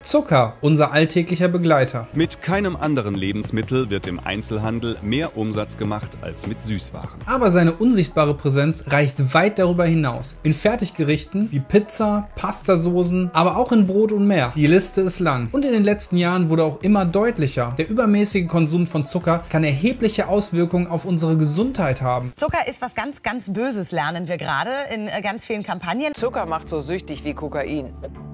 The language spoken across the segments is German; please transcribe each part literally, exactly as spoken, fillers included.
Zucker, unser alltäglicher Begleiter. Mit keinem anderen Lebensmittel wird im Einzelhandel mehr Umsatz gemacht als mit Süßwaren. Aber seine unsichtbare Präsenz reicht weit darüber hinaus. In Fertiggerichten wie Pizza, Pastasoßen, aber auch in Brot und mehr. Die Liste ist lang. Und in den letzten Jahren wurde auch immer deutlicher, der übermäßige Konsum von Zucker kann erhebliche Auswirkungen auf unsere Gesundheit haben. Zucker ist was ganz, ganz Böses, lernen wir gerade in ganz vielen Kampagnen. Zucker macht so süchtig wie Kokain.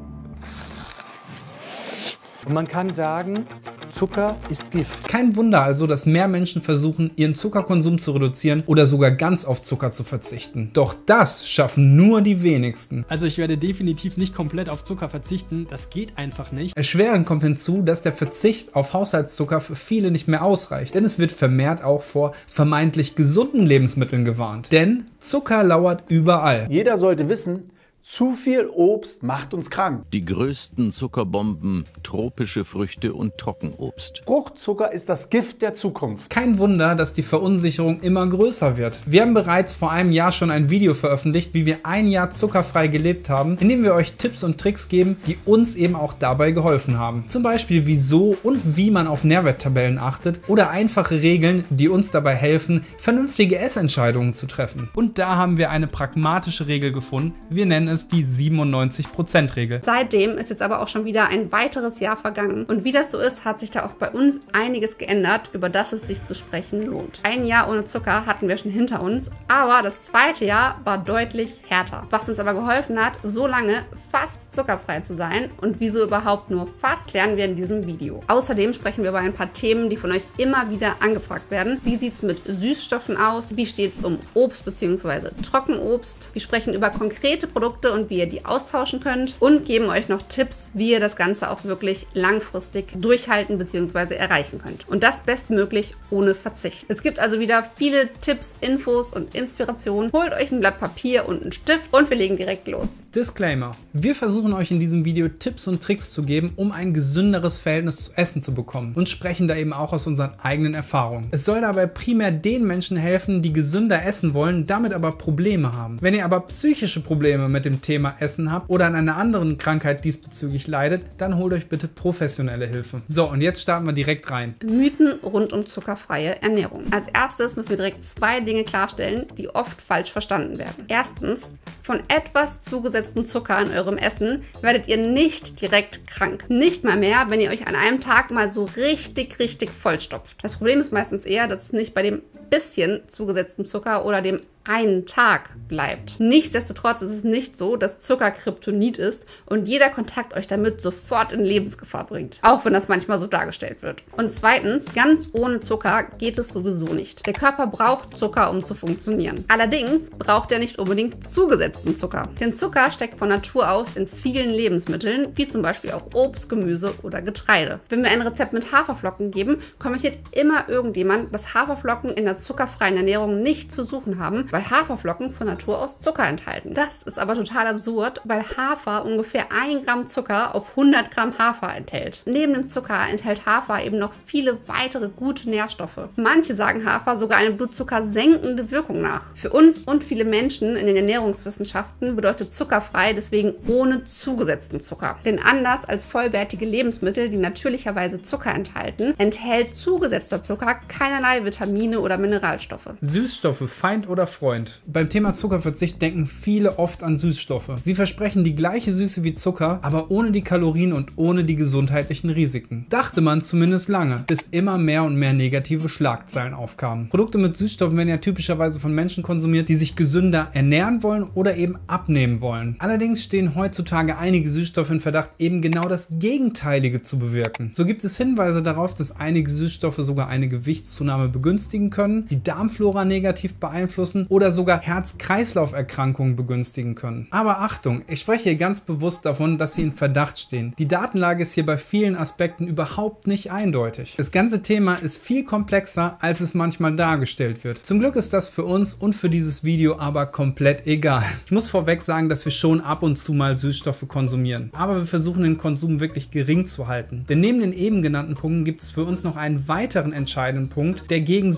Und man kann sagen, Zucker ist Gift. Kein Wunder also, dass mehr Menschen versuchen, ihren Zuckerkonsum zu reduzieren oder sogar ganz auf Zucker zu verzichten. Doch das schaffen nur die wenigsten. Also ich werde definitiv nicht komplett auf Zucker verzichten, das geht einfach nicht. Erschwerend kommt hinzu, dass der Verzicht auf Haushaltszucker für viele nicht mehr ausreicht, denn es wird vermehrt auch vor vermeintlich gesunden Lebensmitteln gewarnt. Denn Zucker lauert überall. Jeder sollte wissen, zu viel Obst macht uns krank. Die größten Zuckerbomben, tropische Früchte und Trockenobst. Fruchtzucker ist das Gift der Zukunft. Kein Wunder, dass die Verunsicherung immer größer wird. Wir haben bereits vor einem Jahr schon ein Video veröffentlicht, wie wir ein Jahr zuckerfrei gelebt haben, in dem wir euch Tipps und Tricks geben, die uns eben auch dabei geholfen haben. Zum Beispiel wieso und wie man auf Nährwerttabellen achtet oder einfache Regeln, die uns dabei helfen, vernünftige Essentscheidungen zu treffen. Und da haben wir eine pragmatische Regel gefunden. Wir nennen es die siebenundneunzig Prozent Regel. Seitdem ist jetzt aber auch schon wieder ein weiteres Jahr vergangen. Und wie das so ist, hat sich da auch bei uns einiges geändert, über das es sich zu sprechen lohnt. Ein Jahr ohne Zucker hatten wir schon hinter uns, aber das zweite Jahr war deutlich härter. Was uns aber geholfen hat, so lange fast zuckerfrei zu sein und wieso überhaupt nur fast, lernen wir in diesem Video. Außerdem sprechen wir über ein paar Themen, die von euch immer wieder angefragt werden. Wie sieht es mit Süßstoffen aus? Wie steht es um Obst bzw. Trockenobst? Wir sprechen über konkrete Produkte und wie ihr die austauschen könnt und geben euch noch Tipps, wie ihr das Ganze auch wirklich langfristig durchhalten bzw. erreichen könnt. Und das bestmöglich ohne Verzicht. Es gibt also wieder viele Tipps, Infos und Inspirationen. Holt euch ein Blatt Papier und einen Stift und wir legen direkt los. Disclaimer. Wir versuchen euch in diesem Video Tipps und Tricks zu geben, um ein gesünderes Verhältnis zu Essen zu bekommen und sprechen da eben auch aus unseren eigenen Erfahrungen. Es soll dabei primär den Menschen helfen, die gesünder essen wollen, damit aber Probleme haben. Wenn ihr aber psychische Probleme mit dem Thema Essen habt oder an einer anderen Krankheit diesbezüglich leidet, dann holt euch bitte professionelle Hilfe. So, und jetzt starten wir direkt rein. Mythen rund um zuckerfreie Ernährung. Als erstes müssen wir direkt zwei Dinge klarstellen, die oft falsch verstanden werden. Erstens, von etwas zugesetztem Zucker in eurem Essen werdet ihr nicht direkt krank. Nicht mal mehr, wenn ihr euch an einem Tag mal so richtig, richtig vollstopft. Das Problem ist meistens eher, dass es nicht bei dem bisschen zugesetztem Zucker oder dem einen Tag bleibt. Nichtsdestotrotz ist es nicht so, dass Zucker Kryptonit ist und jeder Kontakt euch damit sofort in Lebensgefahr bringt. Auch wenn das manchmal so dargestellt wird. Und zweitens, ganz ohne Zucker geht es sowieso nicht. Der Körper braucht Zucker, um zu funktionieren. Allerdings braucht er nicht unbedingt zugesetzten Zucker. Denn Zucker steckt von Natur aus in vielen Lebensmitteln, wie zum Beispiel auch Obst, Gemüse oder Getreide. Wenn wir ein Rezept mit Haferflocken geben, kommentiert immer irgendjemand, dass Haferflocken in der zuckerfreien Ernährung nichts zu suchen haben, weil Haferflocken von Natur aus Zucker enthalten. Das ist aber total absurd, weil Hafer ungefähr ein Gramm Zucker auf hundert Gramm Hafer enthält. Neben dem Zucker enthält Hafer eben noch viele weitere gute Nährstoffe. Manche sagen Hafer sogar eine blutzuckersenkende Wirkung nach. Für uns und viele Menschen in den Ernährungswissenschaften bedeutet zuckerfrei deswegen ohne zugesetzten Zucker. Denn anders als vollwertige Lebensmittel, die natürlicherweise Zucker enthalten, enthält zugesetzter Zucker keinerlei Vitamine oder Mineralstoffe. Süßstoffe, Feind oder Freund. Beim Thema Zuckerverzicht denken viele oft an Süßstoffe. Sie versprechen die gleiche Süße wie Zucker, aber ohne die Kalorien und ohne die gesundheitlichen Risiken. Dachte man zumindest lange, bis immer mehr und mehr negative Schlagzeilen aufkamen. Produkte mit Süßstoffen werden ja typischerweise von Menschen konsumiert, die sich gesünder ernähren wollen oder eben abnehmen wollen. Allerdings stehen heutzutage einige Süßstoffe in Verdacht, eben genau das Gegenteilige zu bewirken. So gibt es Hinweise darauf, dass einige Süßstoffe sogar eine Gewichtszunahme begünstigen können, die Darmflora negativ beeinflussen oder sogar Herz-Kreislauf-Erkrankungen begünstigen können. Aber Achtung, ich spreche hier ganz bewusst davon, dass sie in Verdacht stehen. Die Datenlage ist hier bei vielen Aspekten überhaupt nicht eindeutig. Das ganze Thema ist viel komplexer, als es manchmal dargestellt wird. Zum Glück ist das für uns und für dieses Video aber komplett egal. Ich muss vorweg sagen, dass wir schon ab und zu mal Süßstoffe konsumieren. Aber wir versuchen den Konsum wirklich gering zu halten. Denn neben den eben genannten Punkten gibt es für uns noch einen weiteren entscheidenden Punkt, der gegen Süßstoffe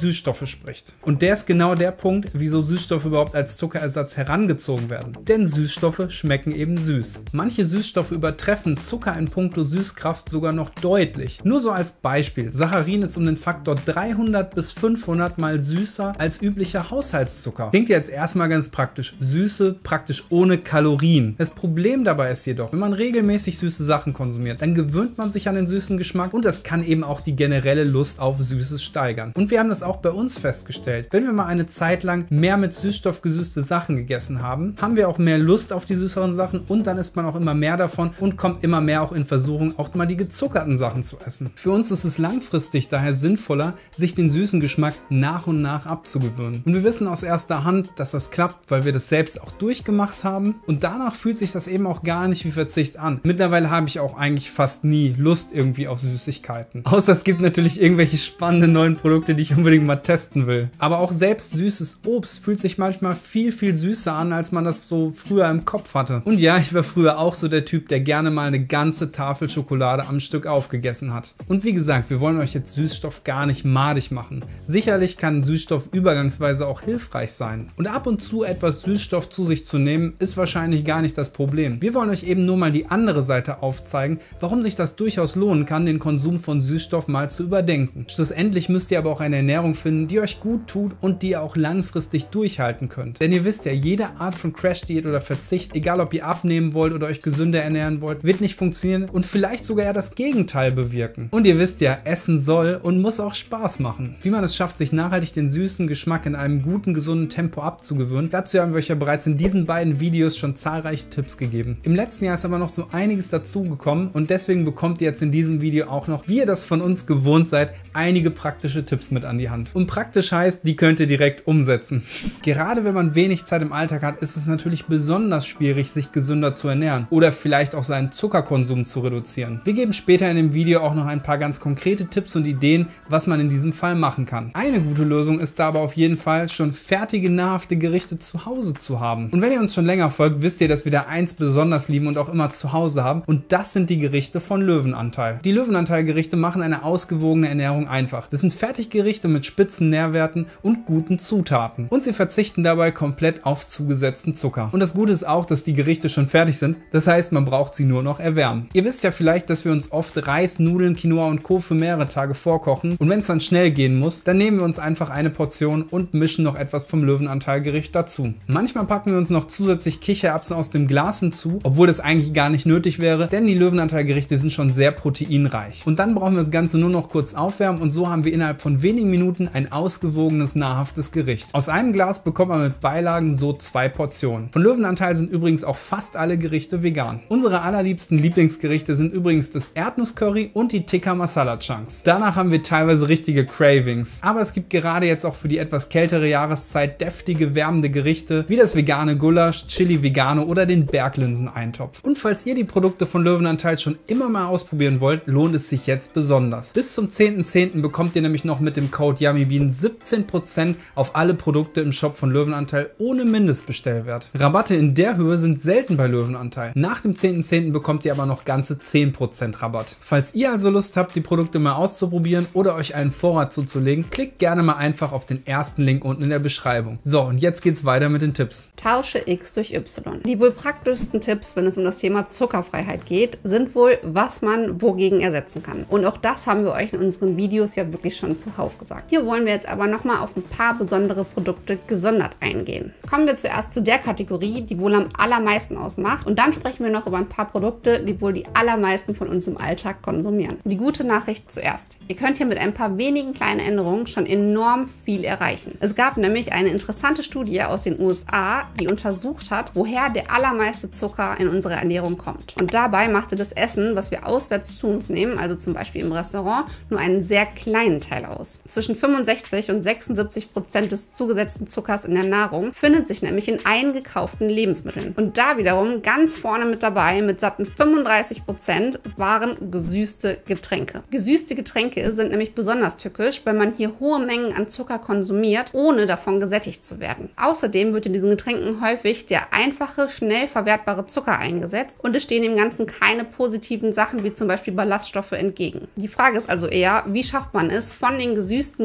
Süßstoffe spricht. Und der ist genau der Punkt, wieso Süßstoffe überhaupt als Zuckerersatz herangezogen werden. Denn Süßstoffe schmecken eben süß. Manche Süßstoffe übertreffen Zucker in puncto Süßkraft sogar noch deutlich. Nur so als Beispiel: Saccharin ist um den Faktor dreihundert bis fünfhundert mal süßer als üblicher Haushaltszucker. Klingt jetzt erstmal ganz praktisch. Süße praktisch ohne Kalorien. Das Problem dabei ist jedoch, wenn man regelmäßig süße Sachen konsumiert, dann gewöhnt man sich an den süßen Geschmack und das kann eben auch die generelle Lust auf Süßes steigern. Und wir haben das auch bei uns festgestellt. Wenn wir mal eine Zeit lang mehr mit Süßstoff gesüßte Sachen gegessen haben, haben wir auch mehr Lust auf die süßeren Sachen und dann isst man auch immer mehr davon und kommt immer mehr auch in Versuchung, auch mal die gezuckerten Sachen zu essen. Für uns ist es langfristig daher sinnvoller, sich den süßen Geschmack nach und nach abzugewöhnen. Und wir wissen aus erster Hand, dass das klappt, weil wir das selbst auch durchgemacht haben und danach fühlt sich das eben auch gar nicht wie Verzicht an. Mittlerweile habe ich auch eigentlich fast nie Lust irgendwie auf Süßigkeiten. Außer es gibt natürlich irgendwelche spannenden neuen Produkte, die ich unbedingt mal testen will. Aber auch selbst süßes Obst fühlt sich manchmal viel, viel süßer an, als man das so früher im Kopf hatte. Und ja, ich war früher auch so der Typ, der gerne mal eine ganze Tafel Schokolade am Stück aufgegessen hat. Und wie gesagt, wir wollen euch jetzt Süßstoff gar nicht madig machen. Sicherlich kann Süßstoff übergangsweise auch hilfreich sein. Und ab und zu etwas Süßstoff zu sich zu nehmen, ist wahrscheinlich gar nicht das Problem. Wir wollen euch eben nur mal die andere Seite aufzeigen, warum sich das durchaus lohnen kann, den Konsum von Süßstoff mal zu überdenken. Schlussendlich müsst ihr aber auch eine Ernährung finden, die euch gut tut und die ihr auch langfristig durchhalten könnt. Denn ihr wisst ja, jede Art von Crash-Diät oder Verzicht, egal ob ihr abnehmen wollt oder euch gesünder ernähren wollt, wird nicht funktionieren und vielleicht sogar eher das Gegenteil bewirken. Und ihr wisst ja, Essen soll und muss auch Spaß machen. Wie man es schafft, sich nachhaltig den süßen Geschmack in einem guten, gesunden Tempo abzugewöhnen, dazu haben wir euch ja bereits in diesen beiden Videos schon zahlreiche Tipps gegeben. Im letzten Jahr ist aber noch so einiges dazugekommen und deswegen bekommt ihr jetzt in diesem Video auch noch, wie ihr das von uns gewohnt seid, einige praktische Tipps mit an die Hand. Und praktisch heißt, die könnt ihr direkt umsetzen. Gerade wenn man wenig Zeit im Alltag hat, ist es natürlich besonders schwierig, sich gesünder zu ernähren oder vielleicht auch seinen Zuckerkonsum zu reduzieren. Wir geben später in dem Video auch noch ein paar ganz konkrete Tipps und Ideen, was man in diesem Fall machen kann. Eine gute Lösung ist da aber auf jeden Fall, schon fertige, nahrhafte Gerichte zu Hause zu haben. Und wenn ihr uns schon länger folgt, wisst ihr, dass wir da eins besonders lieben und auch immer zu Hause haben und das sind die Gerichte von Löwenanteil. Die Löwenanteil-Gerichte machen eine ausgewogene Ernährung einfach. Das sind Fertiggerichte mit spitzen Nährwerten und guten Zutaten. Und sie verzichten dabei komplett auf zugesetzten Zucker. Und das Gute ist auch, dass die Gerichte schon fertig sind. Das heißt, man braucht sie nur noch erwärmen. Ihr wisst ja vielleicht, dass wir uns oft Reis, Nudeln, Quinoa und Co. für mehrere Tage vorkochen. Und wenn es dann schnell gehen muss, dann nehmen wir uns einfach eine Portion und mischen noch etwas vom Löwenanteil-Gericht dazu. Manchmal packen wir uns noch zusätzlich Kichererbsen aus dem Glas hinzu, obwohl das eigentlich gar nicht nötig wäre, denn die Löwenanteil-Gerichte sind schon sehr proteinreich. Und dann brauchen wir das Ganze nur noch kurz aufwärmen und so haben wir innerhalb von wenigen Minuten ein ausgewogenes, nahrhaftes Gericht. Aus einem Glas bekommt man mit Beilagen so zwei Portionen. Von Löwenanteil sind übrigens auch fast alle Gerichte vegan. Unsere allerliebsten Lieblingsgerichte sind übrigens das Erdnusscurry und die Tikka Masala Chunks. Danach haben wir teilweise richtige Cravings. Aber es gibt gerade jetzt auch für die etwas kältere Jahreszeit deftige, wärmende Gerichte, wie das vegane Gulasch, Chili Vegano oder den Berglinsen-Eintopf. Und falls ihr die Produkte von Löwenanteil schon immer mal ausprobieren wollt, lohnt es sich jetzt besonders. Bis zum zehnten zehnten bekommt ihr nämlich noch mit dem Code YummyBean siebzehn Prozent auf alle Produkte im Shop von Löwenanteil ohne Mindestbestellwert. Rabatte in der Höhe sind selten bei Löwenanteil. Nach dem zehnten zehnten bekommt ihr aber noch ganze zehn Prozent Rabatt. Falls ihr also Lust habt, die Produkte mal auszuprobieren oder euch einen Vorrat zuzulegen, klickt gerne mal einfach auf den ersten Link unten in der Beschreibung. So, und jetzt geht's weiter mit den Tipps. Tausche X durch Y. Die wohl praktischsten Tipps, wenn es um das Thema Zuckerfreiheit geht, sind wohl, was man wogegen ersetzen kann. Und auch das haben wir euch in unseren Videos ja wirklich schon zuhauf gesagt. Hier wollen wir jetzt aber nochmal auf ein paar besondere Produkte gesondert eingehen. Kommen wir zuerst zu der Kategorie, die wohl am allermeisten ausmacht. Und dann sprechen wir noch über ein paar Produkte, die wohl die allermeisten von uns im Alltag konsumieren. Die gute Nachricht zuerst. Ihr könnt hier mit ein paar wenigen kleinen Änderungen schon enorm viel erreichen. Es gab nämlich eine interessante Studie aus den U S A, die untersucht hat, woher der allermeiste Zucker in unsere Ernährung kommt. Und dabei machte das Essen, was wir auswärts zu uns nehmen, also zum Beispiel im Restaurant, nur einen sehr kleinen Teil aus. Zwischen fünfundsechzig und sechsundsiebzig Prozent des zugesetzten Zuckers in der Nahrung findet sich nämlich in eingekauften Lebensmitteln. Und da wiederum ganz vorne mit dabei, mit satten fünfunddreißig Prozent, waren gesüßte Getränke. Gesüßte Getränke sind nämlich besonders tückisch, weil man hier hohe Mengen an Zucker konsumiert, ohne davon gesättigt zu werden. Außerdem wird in diesen Getränken häufig der einfache, schnell verwertbare Zucker eingesetzt und es stehen dem Ganzen keine positiven Sachen wie zum Beispiel Ballaststoffe entgegen. Die Frage ist also eher, wie schafft man es, von den gesüßten Getränken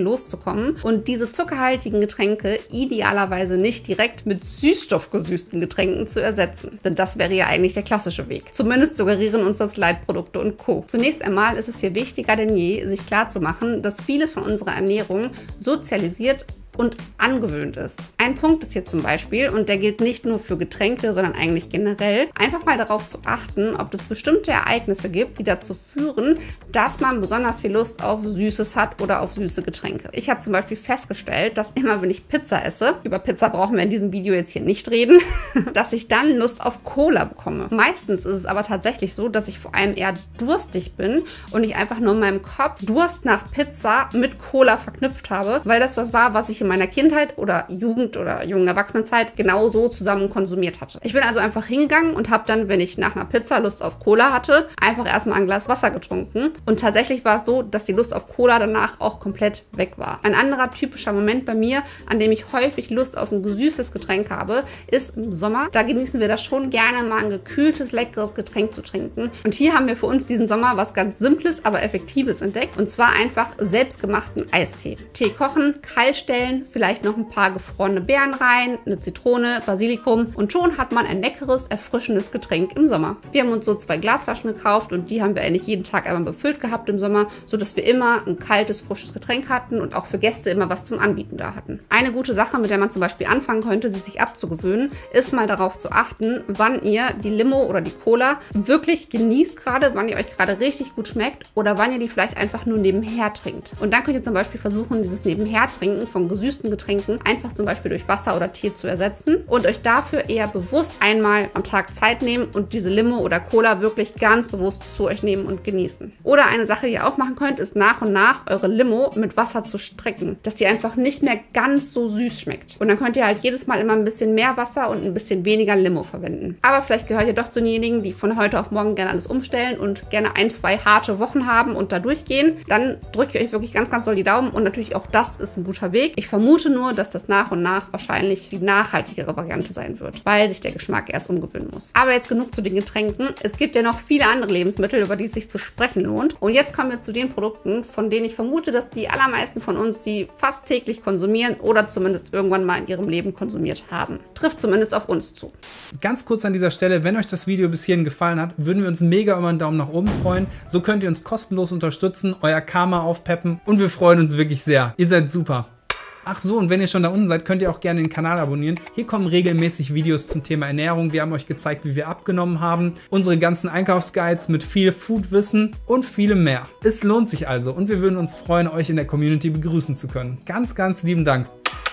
loszukommen und diese zuckerhaltigen Getränke idealerweise nicht direkt mit süßstoffgesüßten Getränken zu ersetzen. Denn das wäre ja eigentlich der klassische Weg. Zumindest suggerieren uns das Leitprodukte und Co. Zunächst einmal ist es hier wichtiger denn je, sich klarzumachen, dass vieles von unserer Ernährung sozialisiert und angewöhnt ist. Ein Punkt ist hier zum Beispiel, und der gilt nicht nur für Getränke, sondern eigentlich generell, einfach mal darauf zu achten, ob es bestimmte Ereignisse gibt, die dazu führen, dass man besonders viel Lust auf Süßes hat oder auf süße Getränke. Ich habe zum Beispiel festgestellt, dass immer, wenn ich Pizza esse, über Pizza brauchen wir in diesem Video jetzt hier nicht reden, dass ich dann Lust auf Cola bekomme. Meistens ist es aber tatsächlich so, dass ich vor allem eher durstig bin und ich einfach nur in meinem Kopf Durst nach Pizza mit Cola verknüpft habe, weil das was war, was ich in meiner Kindheit oder Jugend- oder jungen Erwachsenenzeit genau so zusammen konsumiert hatte. Ich bin also einfach hingegangen und habe dann, wenn ich nach einer Pizza Lust auf Cola hatte, einfach erstmal ein Glas Wasser getrunken. Und tatsächlich war es so, dass die Lust auf Cola danach auch komplett weg war. Ein anderer typischer Moment bei mir, an dem ich häufig Lust auf ein gesüßtes Getränk habe, ist im Sommer. Da genießen wir das schon gerne, mal ein gekühltes, leckeres Getränk zu trinken. Und hier haben wir für uns diesen Sommer was ganz Simples, aber Effektives entdeckt. Und zwar einfach selbstgemachten Eistee. Tee kochen, kalt stellen, vielleicht noch ein paar gefrorene Beeren rein, eine Zitrone, Basilikum und schon hat man ein leckeres, erfrischendes Getränk im Sommer. Wir haben uns so zwei Glasflaschen gekauft und die haben wir eigentlich jeden Tag einmal befüllt gehabt im Sommer, sodass wir immer ein kaltes, frisches Getränk hatten und auch für Gäste immer was zum Anbieten da hatten. Eine gute Sache, mit der man zum Beispiel anfangen könnte, sie sich abzugewöhnen, ist mal darauf zu achten, wann ihr die Limo oder die Cola wirklich genießt gerade, wann ihr euch gerade richtig gut schmeckt oder wann ihr die vielleicht einfach nur nebenher trinkt. Und dann könnt ihr zum Beispiel versuchen, dieses Nebenher-Trinken von gesüßten Getränken einfach zum Beispiel durch Wasser oder Tee zu ersetzen und euch dafür eher bewusst einmal am Tag Zeit nehmen und diese Limo oder Cola wirklich ganz bewusst zu euch nehmen und genießen. Oder eine Sache, die ihr auch machen könnt, ist nach und nach eure Limo mit Wasser zu strecken, dass die einfach nicht mehr ganz so süß schmeckt. Und dann könnt ihr halt jedes Mal immer ein bisschen mehr Wasser und ein bisschen weniger Limo verwenden. Aber vielleicht gehört ihr doch zu denjenigen, die von heute auf morgen gerne alles umstellen und gerne ein, zwei harte Wochen haben und da durchgehen. Dann drücke ich euch wirklich ganz, ganz doll die Daumen und natürlich auch das ist ein guter Weg. Ich vermute nur, dass das nach und nach wahrscheinlich die nachhaltigere Variante sein wird, weil sich der Geschmack erst umgewöhnen muss. Aber jetzt genug zu den Getränken. Es gibt ja noch viele andere Lebensmittel, über die es sich zu sprechen lohnt. Und jetzt kommen wir zu den Produkten, von denen ich vermute, dass die allermeisten von uns sie fast täglich konsumieren oder zumindest irgendwann mal in ihrem Leben konsumiert haben. Trifft zumindest auf uns zu. Ganz kurz an dieser Stelle, wenn euch das Video bis hierhin gefallen hat, würden wir uns mega über einen Daumen nach oben freuen. So könnt ihr uns kostenlos unterstützen, euer Karma aufpeppen und wir freuen uns wirklich sehr. Ihr seid super. Ach so, und wenn ihr schon da unten seid, könnt ihr auch gerne den Kanal abonnieren. Hier kommen regelmäßig Videos zum Thema Ernährung. Wir haben euch gezeigt, wie wir abgenommen haben, unsere ganzen Einkaufsguides mit viel Foodwissen und vielem mehr. Es lohnt sich also und wir würden uns freuen, euch in der Community begrüßen zu können. Ganz, ganz lieben Dank.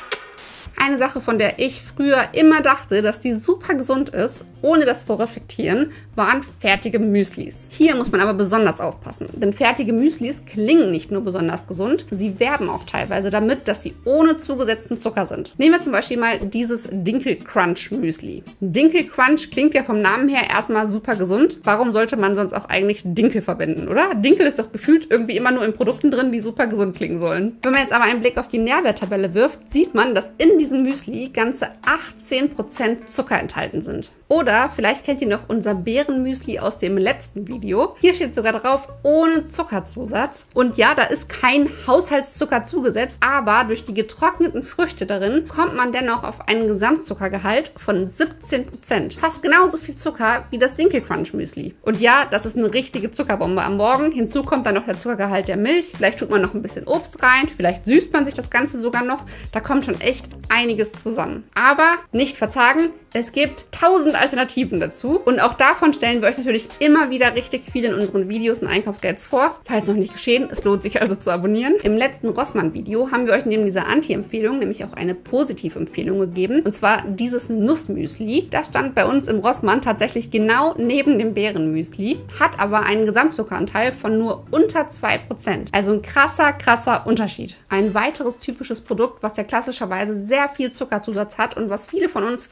Eine Sache, von der ich früher immer dachte, dass die super gesund ist, ohne das zu reflektieren, waren fertige Müslis. Hier muss man aber besonders aufpassen, denn fertige Müslis klingen nicht nur besonders gesund, sie werben auch teilweise damit, dass sie ohne zugesetzten Zucker sind. Nehmen wir zum Beispiel mal dieses Dinkel Crunch Müsli. Dinkel Crunch klingt ja vom Namen her erstmal super gesund. Warum sollte man sonst auch eigentlich Dinkel verwenden, oder? Dinkel ist doch gefühlt irgendwie immer nur in Produkten drin, die super gesund klingen sollen. Wenn man jetzt aber einen Blick auf die Nährwerttabelle wirft, sieht man, dass in diesem Müsli ganze achtzehn Prozent Zucker enthalten sind. Oder vielleicht kennt ihr noch unser Beerenmüsli aus dem letzten Video. Hier steht sogar drauf, ohne Zuckerzusatz. Und ja, da ist kein Haushaltszucker zugesetzt, aber durch die getrockneten Früchte darin kommt man dennoch auf einen Gesamtzuckergehalt von siebzehn Prozent. Fast genauso viel Zucker wie das Dinkel Crunch Müsli. Und ja, das ist eine richtige Zuckerbombe am Morgen. Hinzu kommt dann noch der Zuckergehalt der Milch. Vielleicht tut man noch ein bisschen Obst rein. Vielleicht süßt man sich das Ganze sogar noch. Da kommt schon echt einiges zusammen. Aber nicht verzagen, es gibt tausend Alternativen dazu und auch davon stellen wir euch natürlich immer wieder richtig viel in unseren Videos und Einkaufsguides vor. Falls noch nicht geschehen, es lohnt sich also zu abonnieren. Im letzten Rossmann-Video haben wir euch neben dieser Anti-Empfehlung nämlich auch eine Positiv-Empfehlung gegeben und zwar dieses Nussmüsli. Das stand bei uns im Rossmann tatsächlich genau neben dem Beerenmüsli, hat aber einen Gesamtzuckeranteil von nur unter zwei Prozent. Also ein krasser, krasser Unterschied. Ein weiteres typisches Produkt, was ja klassischerweise sehr viel Zuckerzusatz hat und was viele von uns fast täglich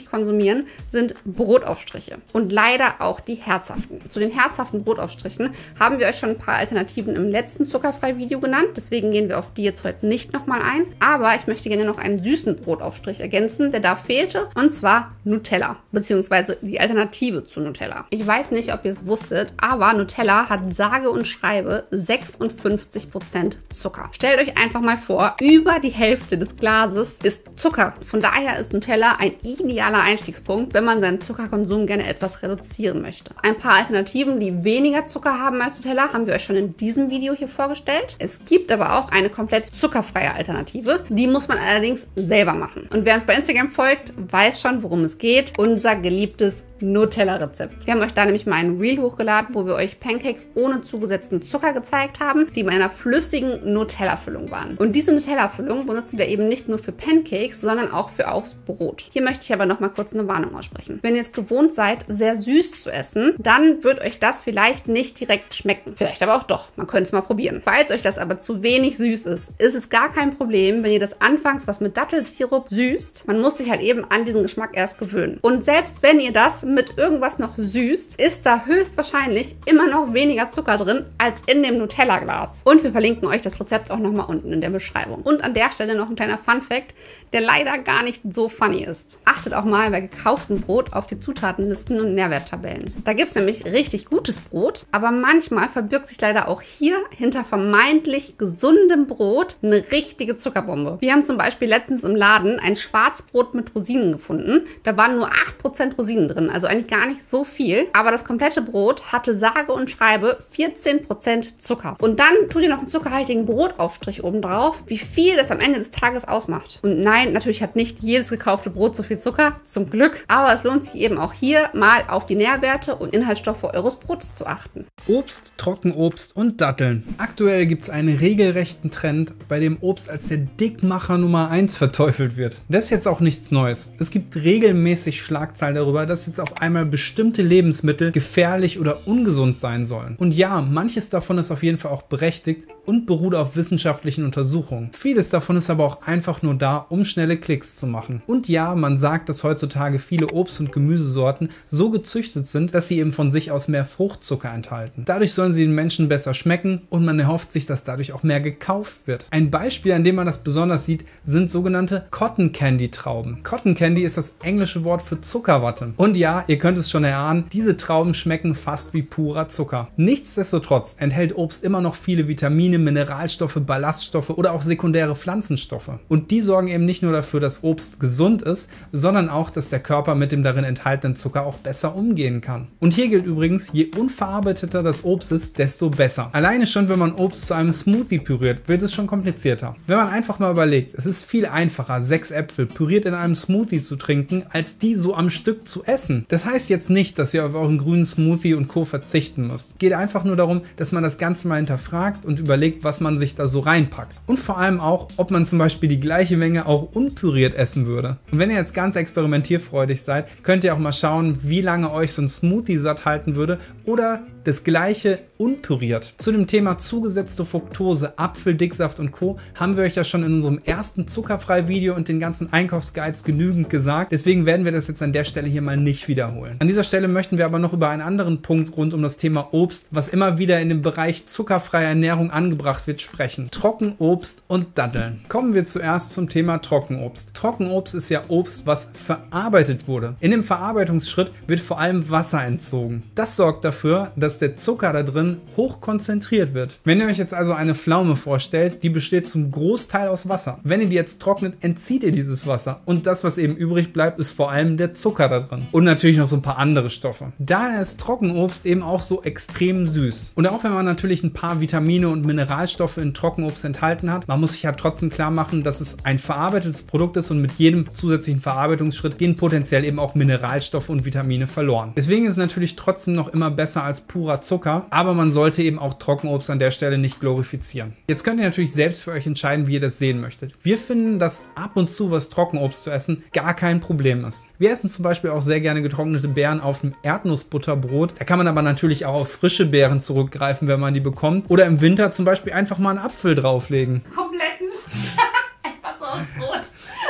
täglich konsumieren, sind Brotaufstriche. Und leider auch die herzhaften. Zu den herzhaften Brotaufstrichen haben wir euch schon ein paar Alternativen im letzten Zuckerfrei-Video genannt. Deswegen gehen wir auf die jetzt heute nicht nochmal ein. Aber ich möchte gerne noch einen süßen Brotaufstrich ergänzen, der da fehlte. Und zwar Nutella. Beziehungsweise die Alternative zu Nutella. Ich weiß nicht, ob ihr es wusstet, aber Nutella hat sage und schreibe sechsundfünfzig Prozent Zucker. Stellt euch einfach mal vor, über die Hälfte des Glases ist Zucker. Von daher ist Nutella ein idealer Einstiegspunkt, wenn man seinen Zuckerkonsum gerne etwas reduzieren möchte. Ein paar Alternativen, die weniger Zucker haben als Nutella, haben wir euch schon in diesem Video hier vorgestellt. Es gibt aber auch eine komplett zuckerfreie Alternative. Die muss man allerdings selber machen. Und wer uns bei Instagram folgt, weiß schon, worum es geht. Unser geliebtes Nutella-Rezept. Wir haben euch da nämlich mal ein Reel hochgeladen, wo wir euch Pancakes ohne zugesetzten Zucker gezeigt haben, die in einer flüssigen Nutella-Füllung waren. Und diese Nutella-Füllung benutzen wir eben nicht nur für Pancakes, sondern auch für aufs Brot. Hier möchte ich aber noch mal kurz eine Warnung aussprechen. Wenn ihr es gewohnt seid, sehr süß zu essen, dann wird euch das vielleicht nicht direkt schmecken. Vielleicht aber auch doch. Man könnte es mal probieren. Falls euch das aber zu wenig süß ist, ist es gar kein Problem, wenn ihr das anfangs was mit Dattelsirup süßt. Man muss sich halt eben an diesen Geschmack erst gewöhnen. Und selbst wenn ihr das mit irgendwas noch süßt, ist da höchstwahrscheinlich immer noch weniger Zucker drin als in dem Nutella-Glas. Und wir verlinken euch das Rezept auch nochmal unten in der Beschreibung. Und an der Stelle noch ein kleiner Fun-Fact, der leider gar nicht so funny ist. Achtet auch mal bei gekauftem Brot auf die Zutatenlisten und Nährwerttabellen. Da gibt es nämlich richtig gutes Brot, aber manchmal verbirgt sich leider auch hier hinter vermeintlich gesundem Brot eine richtige Zuckerbombe. Wir haben zum Beispiel letztens im Laden ein Schwarzbrot mit Rosinen gefunden. Da waren nur acht Prozent Rosinen drin, also eigentlich gar nicht so viel. Aber das komplette Brot hatte sage und schreibe vierzehn Prozent Zucker. Und dann tut ihr noch einen zuckerhaltigen Brotaufstrich oben drauf, wie viel das am Ende des Tages ausmacht. Und nein, natürlich hat nicht jedes gekaufte Brot so viel Zucker, zum Glück. Aber es lohnt sich eben auch hier mal auf die Nährwerte und Inhaltsstoffe eures Brotes zu achten. Obst, Trockenobst und Datteln. Aktuell gibt es einen regelrechten Trend, bei dem Obst als der Dickmacher Nummer eins verteufelt wird. Das ist jetzt auch nichts Neues. Es gibt regelmäßig Schlagzeilen darüber, dass jetzt auf einmal bestimmte Lebensmittel gefährlich oder ungesund sein sollen. Und ja, manches davon ist auf jeden Fall auch berechtigt und beruht auf wissenschaftlichen Untersuchungen. Vieles davon ist aber auch einfach nur da, um schnelle Klicks zu machen. Und ja, man sagt, dass heutzutage viele Obst- und Gemüsesorten so gezüchtet sind, dass sie eben von sich aus mehr Fruchtzucker enthalten. Dadurch sollen sie den Menschen besser schmecken und man erhofft sich, dass dadurch auch mehr gekauft wird. Ein Beispiel, an dem man das besonders sieht, sind sogenannte Cotton Candy Trauben. Cotton Candy ist das englische Wort für Zuckerwatte. Und ja, ihr könnt es schon erahnen, diese Trauben schmecken fast wie purer Zucker. Nichtsdestotrotz enthält Obst immer noch viele Vitamine, Mineralstoffe, Ballaststoffe oder auch sekundäre Pflanzenstoffe. Und die sorgen eben nicht nur dafür, dass Obst gesund ist, sondern auch, dass der Körper mit dem darin enthaltenen Zucker auch besser umgehen kann. Und hier gilt übrigens, je unverarbeiteter das Obst ist, desto besser. Alleine schon, wenn man Obst zu einem Smoothie püriert, wird es schon komplizierter. Wenn man einfach mal überlegt, es ist viel einfacher, sechs Äpfel püriert in einem Smoothie zu trinken, als die so am Stück zu essen. Das heißt jetzt nicht, dass ihr auf euren grünen Smoothie und Co. verzichten müsst. Es geht einfach nur darum, dass man das Ganze mal hinterfragt und überlegt, was man sich da so reinpackt. Und vor allem auch, ob man zum Beispiel die gleiche Menge auch unpüriert essen würde. Und wenn ihr jetzt ganz experimentierfreudig seid, könnt ihr auch mal schauen, wie lange euch so ein Smoothie satt halten würde oder das gleiche unpüriert. Zu dem Thema zugesetzte Fructose, Apfeldicksaft und Co. haben wir euch ja schon in unserem ersten Zuckerfrei-Video und den ganzen Einkaufsguides genügend gesagt. Deswegen werden wir das jetzt an der Stelle hier mal nicht wiederholen. An dieser Stelle möchten wir aber noch über einen anderen Punkt rund um das Thema Obst, was immer wieder in dem Bereich zuckerfreie Ernährung angebracht wird, sprechen. Trockenobst und Datteln. Kommen wir zuerst zum Thema Trockenobst. Trockenobst ist ja Obst, was verarbeitet wurde. In dem Verarbeitungsschritt wird vor allem Wasser entzogen. Das sorgt dafür, dass der Zucker da drin hoch konzentriert wird. Wenn ihr euch jetzt also eine Pflaume vorstellt, die besteht zum Großteil aus Wasser. Wenn ihr die jetzt trocknet, entzieht ihr dieses Wasser. Und das, was eben übrig bleibt, ist vor allem der Zucker da drin. Und natürlich noch so ein paar andere Stoffe. Daher ist Trockenobst eben auch so extrem süß. Und auch wenn man natürlich ein paar Vitamine und Mineralstoffe in Trockenobst enthalten hat, man muss sich ja trotzdem klar machen, dass es ein verarbeitetes Produkt ist und mit jedem zusätzlichen Verarbeitungsschritt gehen potenziell eben auch Mineralstoffe und Vitamine verloren. Deswegen ist es natürlich trotzdem noch immer besser als purer Zucker, aber man sollte eben auch Trockenobst an der Stelle nicht glorifizieren. Jetzt könnt ihr natürlich selbst für euch entscheiden, wie ihr das sehen möchtet. Wir finden, dass ab und zu was Trockenobst zu essen gar kein Problem ist. Wir essen zum Beispiel auch sehr gerne getrocknete Beeren auf einem Erdnussbutterbrot. Da kann man aber natürlich auch auf frische Beeren zurückgreifen, wenn man die bekommt. Oder im Winter zum Beispiel einfach mal einen Apfel drauflegen. Kompletten? Einfach so aufs Brot.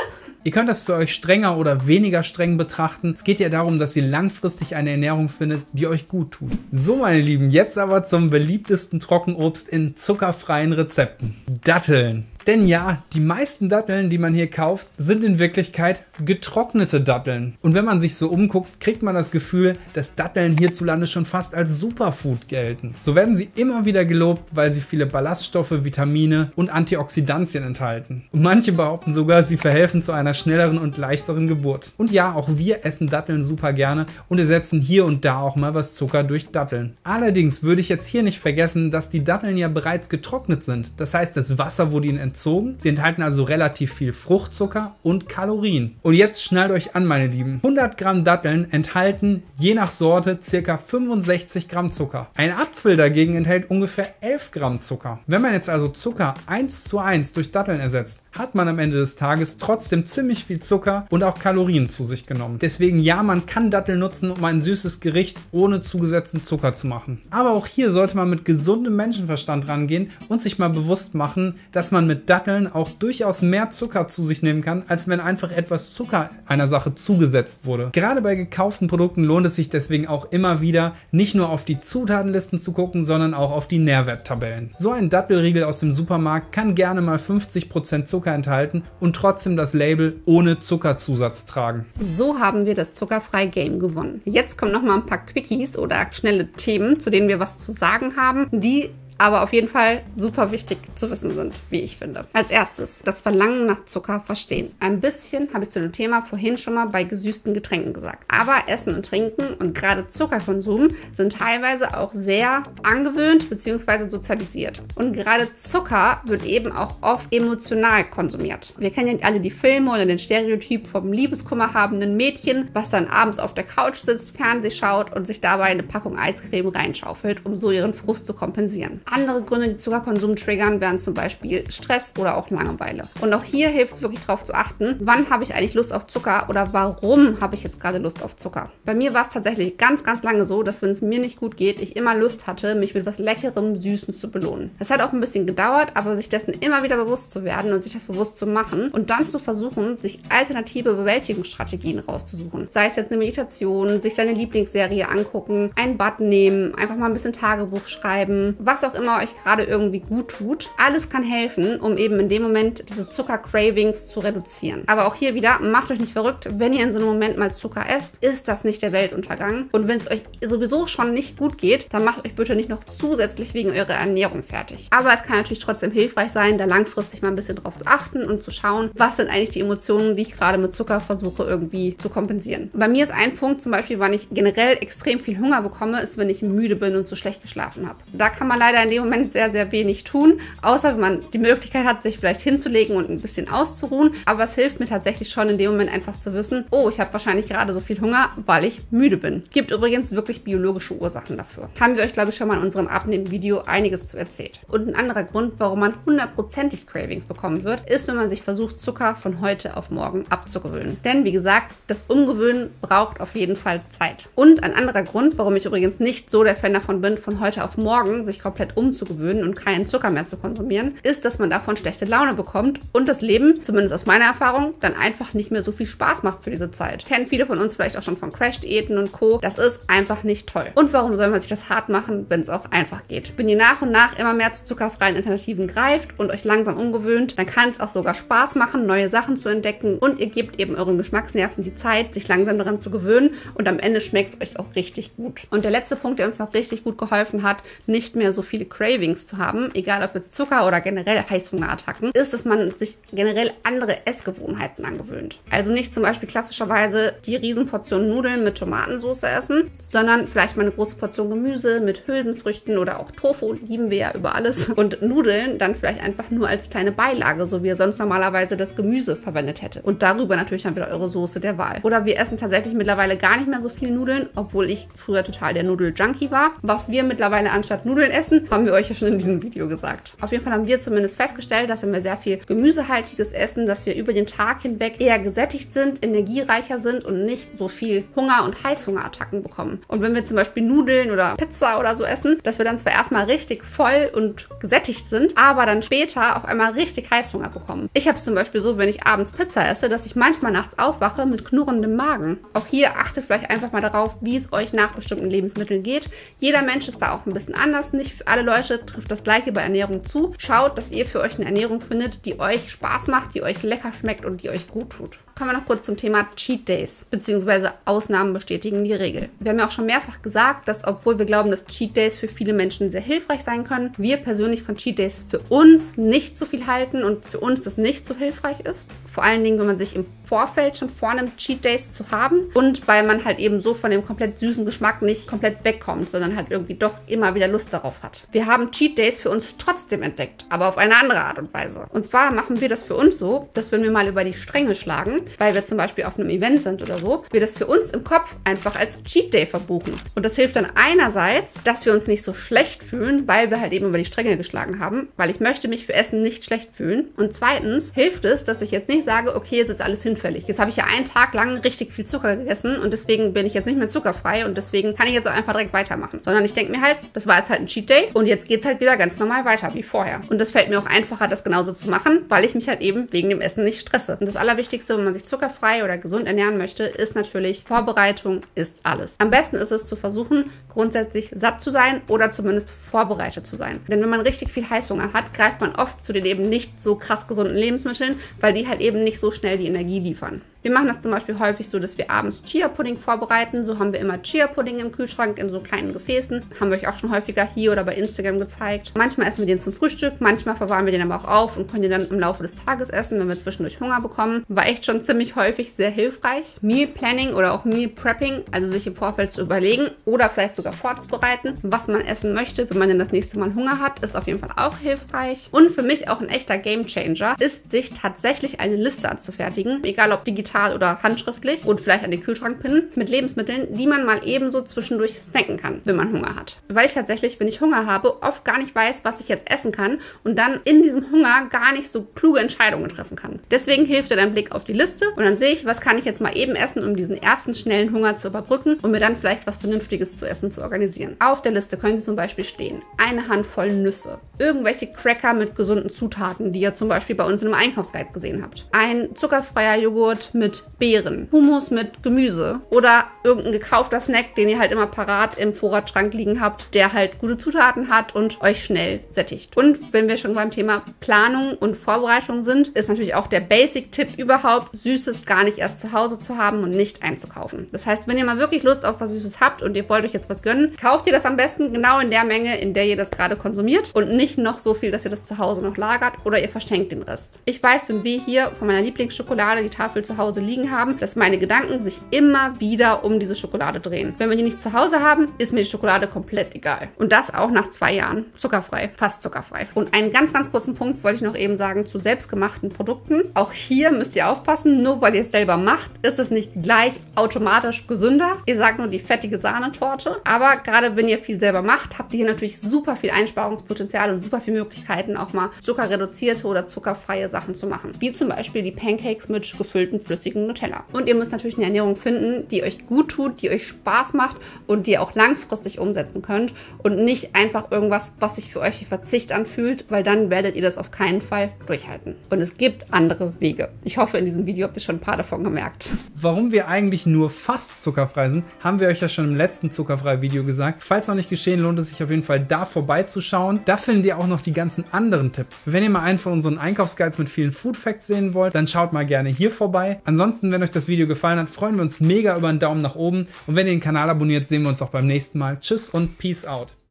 Ihr könnt das für euch strenger oder weniger streng betrachten. Es geht ja darum, dass ihr langfristig eine Ernährung findet, die euch gut tut. So, meine Lieben, jetzt aber zum beliebtesten Trockenobst in zuckerfreien Rezepten. Datteln. Denn ja, die meisten Datteln, die man hier kauft, sind in Wirklichkeit getrocknete Datteln. Und wenn man sich so umguckt, kriegt man das Gefühl, dass Datteln hierzulande schon fast als Superfood gelten. So werden sie immer wieder gelobt, weil sie viele Ballaststoffe, Vitamine und Antioxidantien enthalten. Und manche behaupten sogar, sie verhelfen zu einer schnelleren und leichteren Geburt. Und ja, auch wir essen Datteln super gerne und ersetzen hier und da auch mal was Zucker durch Datteln. Allerdings würde ich jetzt hier nicht vergessen, dass die Datteln ja bereits getrocknet sind. Das heißt, das Wasser wurde ihnen entzogen. Sie enthalten also relativ viel Fruchtzucker und Kalorien. Und jetzt schnallt euch an, meine Lieben. hundert Gramm Datteln enthalten je nach Sorte ca. fünfundsechzig Gramm Zucker. Ein Apfel dagegen enthält ungefähr elf Gramm Zucker. Wenn man jetzt also Zucker eins zu eins durch Datteln ersetzt, hat man am Ende des Tages trotzdem ziemlich viel Zucker und auch Kalorien zu sich genommen. Deswegen ja, man kann Datteln nutzen, um ein süßes Gericht ohne zugesetzten Zucker zu machen. Aber auch hier sollte man mit gesundem Menschenverstand rangehen und sich mal bewusst machen, dass man mit Datteln auch durchaus mehr Zucker zu sich nehmen kann, als wenn einfach etwas Zucker einer Sache zugesetzt wurde. Gerade bei gekauften Produkten lohnt es sich deswegen auch immer wieder, nicht nur auf die Zutatenlisten zu gucken, sondern auch auf die Nährwerttabellen. So ein Dattelriegel aus dem Supermarkt kann gerne mal fünfzig Prozent Zucker enthalten und trotzdem das Label ohne Zuckerzusatz tragen. So haben wir das zuckerfreie Game gewonnen. Jetzt kommen noch mal ein paar Quickies oder schnelle Themen, zu denen wir was zu sagen haben, die aber auf jeden Fall super wichtig zu wissen sind, wie ich finde. Als erstes, das Verlangen nach Zucker verstehen. Ein bisschen habe ich zu dem Thema vorhin schon mal bei gesüßten Getränken gesagt. Aber Essen und Trinken und gerade Zuckerkonsum sind teilweise auch sehr angewöhnt bzw. sozialisiert. Und gerade Zucker wird eben auch oft emotional konsumiert. Wir kennen ja alle die Filme oder den Stereotyp vom Liebeskummer habenden Mädchen, was dann abends auf der Couch sitzt, Fernseh schaut und sich dabei eine Packung Eiscreme reinschaufelt, um so ihren Frust zu kompensieren. Andere Gründe, die Zuckerkonsum triggern, wären zum Beispiel Stress oder auch Langeweile. Und auch hier hilft es wirklich darauf zu achten, wann habe ich eigentlich Lust auf Zucker oder warum habe ich jetzt gerade Lust auf Zucker. Bei mir war es tatsächlich ganz, ganz lange so, dass wenn es mir nicht gut geht, ich immer Lust hatte, mich mit was Leckerem, Süßem zu belohnen. Es hat auch ein bisschen gedauert, aber sich dessen immer wieder bewusst zu werden und sich das bewusst zu machen und dann zu versuchen, sich alternative Bewältigungsstrategien rauszusuchen. Sei es jetzt eine Meditation, sich seine Lieblingsserie angucken, ein Bad nehmen, einfach mal ein bisschen Tagebuch schreiben, was auch immer euch gerade irgendwie gut tut. Alles kann helfen, um eben in dem Moment diese Zucker-Cravings zu reduzieren. Aber auch hier wieder, macht euch nicht verrückt, wenn ihr in so einem Moment mal Zucker esst, ist das nicht der Weltuntergang. Und wenn es euch sowieso schon nicht gut geht, dann macht euch bitte nicht noch zusätzlich wegen eurer Ernährung fertig. Aber es kann natürlich trotzdem hilfreich sein, da langfristig mal ein bisschen drauf zu achten und zu schauen, was sind eigentlich die Emotionen, die ich gerade mit Zucker versuche irgendwie zu kompensieren. Bei mir ist ein Punkt zum Beispiel, wann ich generell extrem viel Hunger bekomme, ist, wenn ich müde bin und zu schlecht geschlafen habe. Da kann man leider in dem Moment sehr, sehr wenig tun, außer wenn man die Möglichkeit hat, sich vielleicht hinzulegen und ein bisschen auszuruhen. Aber es hilft mir tatsächlich schon in dem Moment einfach zu wissen, oh, ich habe wahrscheinlich gerade so viel Hunger, weil ich müde bin. Gibt übrigens wirklich biologische Ursachen dafür. Haben wir euch, glaube ich, schon mal in unserem Abnehmen-Video einiges zu erzählt. Und ein anderer Grund, warum man hundertprozentig Cravings bekommen wird, ist, wenn man sich versucht, Zucker von heute auf morgen abzugewöhnen. Denn, wie gesagt, das Umgewöhnen braucht auf jeden Fall Zeit. Und ein anderer Grund, warum ich übrigens nicht so der Fan davon bin, von heute auf morgen sich komplett umzugewöhnen und keinen Zucker mehr zu konsumieren, ist, dass man davon schlechte Laune bekommt und das Leben, zumindest aus meiner Erfahrung, dann einfach nicht mehr so viel Spaß macht für diese Zeit. Kennen viele von uns vielleicht auch schon von Crash-Diäten und Co. Das ist einfach nicht toll. Und warum soll man sich das hart machen, wenn es auch einfach geht? Wenn ihr nach und nach immer mehr zu zuckerfreien Alternativen greift und euch langsam umgewöhnt, dann kann es auch sogar Spaß machen, neue Sachen zu entdecken und ihr gebt eben euren Geschmacksnerven die Zeit, sich langsam daran zu gewöhnen und am Ende schmeckt es euch auch richtig gut. Und der letzte Punkt, der uns noch richtig gut geholfen hat, nicht mehr so viele Cravings zu haben, egal ob jetzt Zucker oder generell Heißhungerattacken, ist, dass man sich generell andere Essgewohnheiten angewöhnt. Also nicht zum Beispiel klassischerweise die Riesenportion Nudeln mit Tomatensauce essen, sondern vielleicht mal eine große Portion Gemüse mit Hülsenfrüchten oder auch Tofu, lieben wir ja über alles. Und Nudeln dann vielleicht einfach nur als kleine Beilage, so wie ihr sonst normalerweise das Gemüse verwendet hättet. Und darüber natürlich dann wieder eure Soße der Wahl. Oder wir essen tatsächlich mittlerweile gar nicht mehr so viel Nudeln, obwohl ich früher total der Nudel-Junkie war. Was wir mittlerweile anstatt Nudeln essen, haben wir euch ja schon in diesem Video gesagt. Auf jeden Fall haben wir zumindest festgestellt, dass wenn wir sehr viel Gemüsehaltiges essen, dass wir über den Tag hinweg eher gesättigt sind, energiereicher sind und nicht so viel Hunger und Heißhungerattacken bekommen. Und wenn wir zum Beispiel Nudeln oder Pizza oder so essen, dass wir dann zwar erstmal richtig voll und gesättigt sind, aber dann später auf einmal richtig Heißhunger bekommen. Ich habe es zum Beispiel so, wenn ich abends Pizza esse, dass ich manchmal nachts aufwache mit knurrendem Magen. Auch hier achtet vielleicht einfach mal darauf, wie es euch nach bestimmten Lebensmitteln geht. Jeder Mensch ist da auch ein bisschen anders. Nicht für alle Leute trifft das Gleiche bei Ernährung zu. Schaut, dass ihr für euch eine Ernährung findet, die euch Spaß macht, die euch lecker schmeckt und die euch gut tut. Kommen wir noch kurz zum Thema Cheat Days, beziehungsweise Ausnahmen bestätigen die Regel. Wir haben ja auch schon mehrfach gesagt, dass obwohl wir glauben, dass Cheat Days für viele Menschen sehr hilfreich sein können, wir persönlich von Cheat Days für uns nicht so viel halten und für uns das nicht so hilfreich ist. Vor allen Dingen, wenn man sich im Vorfeld schon vornimmt, Cheat Days zu haben und weil man halt eben so von dem komplett süßen Geschmack nicht komplett wegkommt, sondern halt irgendwie doch immer wieder Lust darauf hat. Wir haben Cheat Days für uns trotzdem entdeckt, aber auf eine andere Art und Weise. Und zwar machen wir das für uns so, dass wenn wir mal über die Stränge schlagen, weil wir zum Beispiel auf einem Event sind oder so, wir das für uns im Kopf einfach als Cheat Day verbuchen. Und das hilft dann einerseits, dass wir uns nicht so schlecht fühlen, weil wir halt eben über die Stränge geschlagen haben, weil ich möchte mich für Essen nicht schlecht fühlen. Und zweitens hilft es, dass ich jetzt nicht sage, okay, jetzt ist alles hinfällig. Jetzt habe ich ja einen Tag lang richtig viel Zucker gegessen und deswegen bin ich jetzt nicht mehr zuckerfrei und deswegen kann ich jetzt auch einfach direkt weitermachen. Sondern ich denke mir halt, das war jetzt halt ein Cheat Day und jetzt geht es halt wieder ganz normal weiter wie vorher. Und das fällt mir auch einfacher, das genauso zu machen, weil ich mich halt eben wegen dem Essen nicht stresse. Und das Allerwichtigste, wenn man sich zuckerfrei oder gesund ernähren möchte, ist natürlich Vorbereitung ist alles. Am besten ist es zu versuchen, grundsätzlich satt zu sein oder zumindest vorbereitet zu sein. Denn wenn man richtig viel Heißhunger hat, greift man oft zu den eben nicht so krass gesunden Lebensmitteln, weil die halt eben nicht so schnell die Energie liefern. Wir machen das zum Beispiel häufig so, dass wir abends Chia-Pudding vorbereiten. So haben wir immer Chia-Pudding im Kühlschrank in so kleinen Gefäßen. Haben wir euch auch schon häufiger hier oder bei Instagram gezeigt. Manchmal essen wir den zum Frühstück, manchmal verwahren wir den aber auch auf und können den dann im Laufe des Tages essen, wenn wir zwischendurch Hunger bekommen. War echt schon ziemlich häufig sehr hilfreich. Meal Planning oder auch Meal Prepping, also sich im Vorfeld zu überlegen oder vielleicht sogar vorzubereiten, was man essen möchte, wenn man denn das nächste Mal Hunger hat, ist auf jeden Fall auch hilfreich. Und für mich auch ein echter Gamechanger ist, sich tatsächlich eine Liste anzufertigen, egal ob digital oder handschriftlich und vielleicht an den Kühlschrank pinnen, mit Lebensmitteln, die man mal ebenso zwischendurch snacken kann, wenn man Hunger hat. Weil ich tatsächlich, wenn ich Hunger habe, oft gar nicht weiß, was ich jetzt essen kann und dann in diesem Hunger gar nicht so kluge Entscheidungen treffen kann. Deswegen hilft dir ein Blick auf die Liste und dann sehe ich, was kann ich jetzt mal eben essen, um diesen ersten schnellen Hunger zu überbrücken und mir dann vielleicht was Vernünftiges zu essen zu organisieren. Auf der Liste könnte zum Beispiel stehen eine Handvoll Nüsse, irgendwelche Cracker mit gesunden Zutaten, die ihr zum Beispiel bei uns in einem Einkaufsguide gesehen habt, ein zuckerfreier Joghurt mit Beeren, Hummus mit Gemüse oder irgendein gekaufter Snack, den ihr halt immer parat im Vorratsschrank liegen habt, der halt gute Zutaten hat und euch schnell sättigt. Und wenn wir schon beim Thema Planung und Vorbereitung sind, ist natürlich auch der Basic-Tipp überhaupt, Süßes gar nicht erst zu Hause zu haben und nicht einzukaufen. Das heißt, wenn ihr mal wirklich Lust auf was Süßes habt und ihr wollt euch jetzt was gönnen, kauft ihr das am besten genau in der Menge, in der ihr das gerade konsumiert und nicht noch so viel, dass ihr das zu Hause noch lagert oder ihr verschenkt den Rest. Ich weiß, wenn wir hier von meiner Lieblingsschokolade die Tafel zu Hause liegen haben, dass meine Gedanken sich immer wieder um diese Schokolade drehen. Wenn wir die nicht zu Hause haben, ist mir die Schokolade komplett egal. Und das auch nach zwei Jahren. Zuckerfrei. Fast zuckerfrei. Und einen ganz, ganz kurzen Punkt wollte ich noch eben sagen zu selbstgemachten Produkten. Auch hier müsst ihr aufpassen, nur weil ihr es selber macht, ist es nicht gleich automatisch gesünder. Ihr sagt nur die fettige Sahnetorte. Aber gerade wenn ihr viel selber macht, habt ihr hier natürlich super viel Einsparungspotenzial und super viele Möglichkeiten, auch mal zuckerreduzierte oder zuckerfreie Sachen zu machen. Wie zum Beispiel die Pancakes mit gefüllten flüssigen Nutella. Und ihr müsst natürlich eine Ernährung finden, die euch gut tut, die euch Spaß macht und die ihr auch langfristig umsetzen könnt und nicht einfach irgendwas, was sich für euch wie Verzicht anfühlt, weil dann werdet ihr das auf keinen Fall durchhalten. Und es gibt andere Wege. Ich hoffe, in diesem Video habt ihr schon ein paar davon gemerkt. Warum wir eigentlich nur fast zuckerfrei sind, haben wir euch ja schon im letzten Zuckerfrei-Video gesagt. Falls noch nicht geschehen, lohnt es sich auf jeden Fall da vorbeizuschauen. Da findet ihr auch noch die ganzen anderen Tipps. Wenn ihr mal einen von unseren Einkaufsguides mit vielen Food Facts sehen wollt, dann schaut mal gerne hier vorbei. Ansonsten, wenn euch das Video gefallen hat, freuen wir uns mega über einen Daumen nach oben. Und wenn ihr den Kanal abonniert, sehen wir uns auch beim nächsten Mal. Tschüss und Peace out.